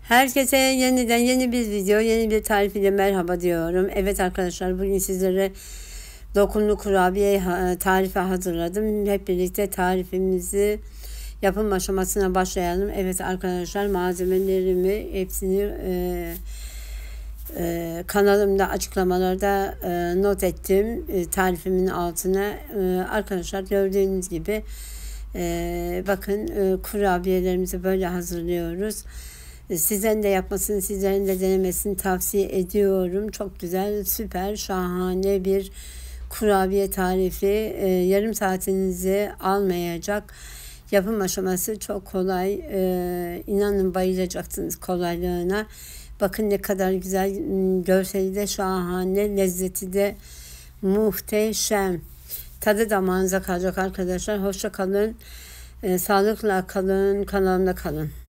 Herkese yeniden yeni bir video, yeni bir tarif ile merhaba diyorum. Evet arkadaşlar, bugün sizlere dokunlu kurabiye tarifi hazırladım. Hep birlikte tarifimizi yapım aşamasına başlayalım. Evet arkadaşlar, malzemelerimi hepsini kanalımda açıklamalarda not ettim. Tarifimin altına. Arkadaşlar gördüğünüz gibi bakın, kurabiyelerimizi böyle hazırlıyoruz. Sizlerin de yapmasını, sizlerin de denemesini tavsiye ediyorum. Çok güzel, süper, şahane bir kurabiye tarifi. Yarım saatinizi almayacak. Yapım aşaması çok kolay. İnanın bayılacaksınız kolaylığına. Bakın ne kadar güzel, görseli de şahane, lezzeti de muhteşem. Tadı damağınıza kalacak arkadaşlar. Hoşça kalın, sağlıkla kalın, kanalımda kalın.